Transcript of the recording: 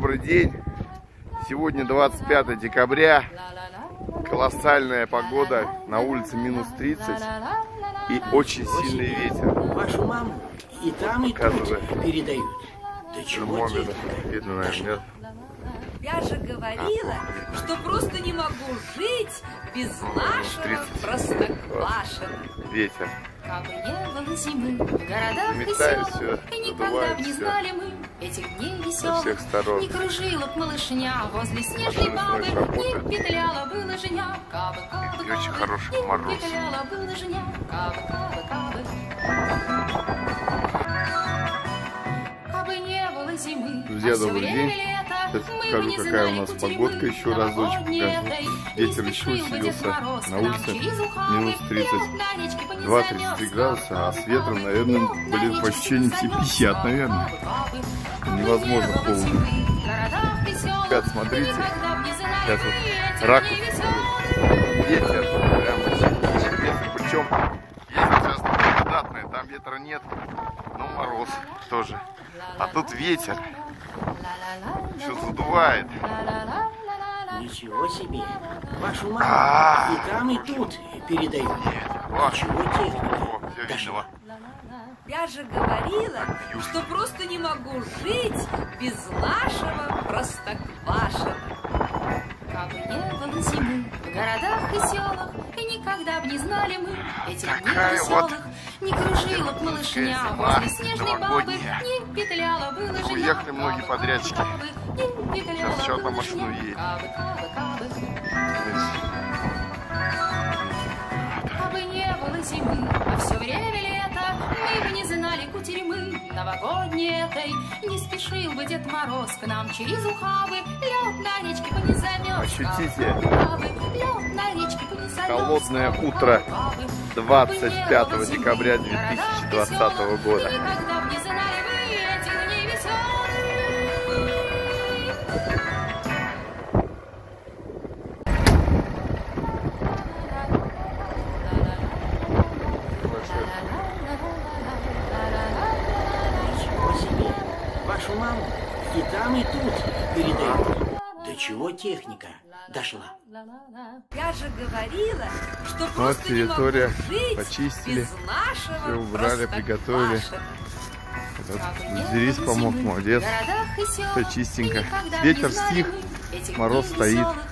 добрый день! Сегодня 25 декабря. Колоссальная погода. На улице минус 30 и очень сильный ветер. Вашу маму и там, и тут передают. Да чего видно, наверное, Я же говорила, что просто не могу жить без нашего Простоквашино. Ветер. Как бы не было зимы в городах и Метает селах, всё, и никогда бы не всё. знали мы этих дней Со веселых. всех сторон. Не кружила б малышня возле снежной бабы, не петляла бы лыжня, кабы, кабы, И очень кабы, хороший не мороз. петляла бы лыжня, кабы, кабы, кабы. Кабы не было зимы, Друзья, а всё добрый время день. лето, Сейчас мы бы покажу, не какая знали у нас кутерьмы. погодка. Еще разочек покажу. Ветер еще усилился. На улице минус 30. 2-33 градуса, а с ветром, наверное, почти не 50, наверное. Невозможно холодно. Ребят, смотрите. Сейчас вот ракурс. Ветер. Прям очень ветер. Причем есть участок благодатный, там ветра нет, но мороз тоже. А тут ветер. Все задувает. Ничего себе. Вашу маму и там, и тут передают. Чего техника дошла. Я же говорила, что просто не могу жить без нашего Простоквашино. Как бы не было зимы в городах и селах, и никогда бы не знали мы этих дней веселых. Не кружила б малышня возле снежной бабы, не петляла бы лыжня. Уехали многие подрядчики. Сейчас еще одна машина едет. Кабы не было зимы, а все время лето, мы бы не знали кутерьмы новогодней этой. Не спешил бы Дед Мороз к нам через ухабы, лед на речке бы не замерз. Ощутите Лед на речке бы не замерз. холодное утро 25 декабря 2020 года. Никогда б не знали мы этих дней веселых. Ничего себе. Вашу маму и там, и тут передают. До чего техника дошла. Я же говорила, что Вот просто территория не могу жить почистили, без нашего все убрали, приготовили. Простоквашино. Вот Зерис помог, молодец. Все чистенько. Ветер стих, мороз стоит.